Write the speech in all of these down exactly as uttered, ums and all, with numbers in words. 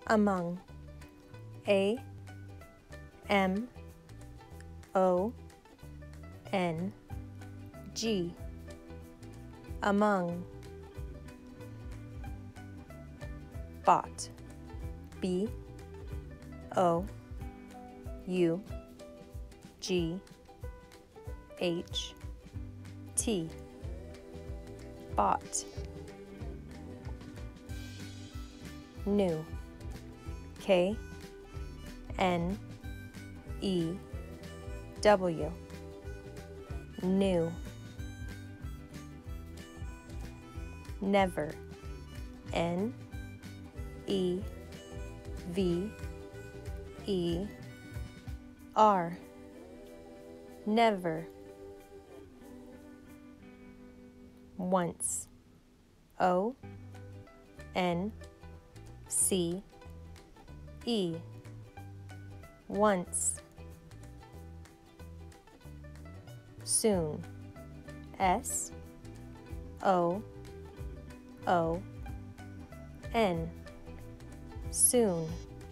among, A M O N G, among. Bought, B O U G H T, bought. New, K N E W, new. Never, N E V E R, never. Once, O N C E, once. Soon, S O O N, soon.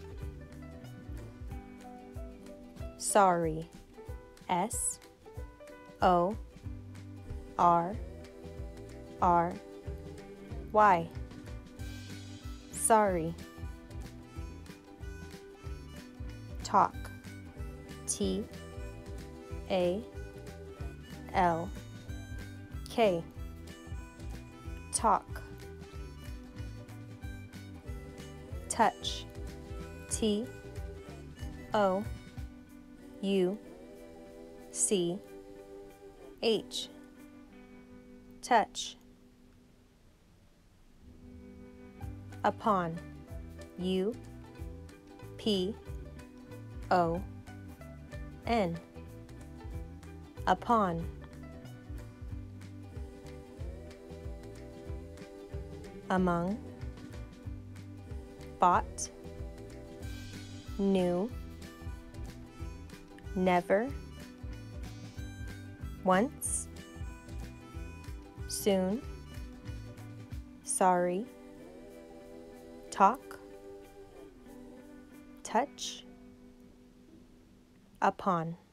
Sorry, S O R R Y, sorry. Talk, T A L K, talk. Touch, T O U C H, touch. Upon, U P O N, upon. Among, bought, new, never, once, soon, sorry, talk, touch, upon.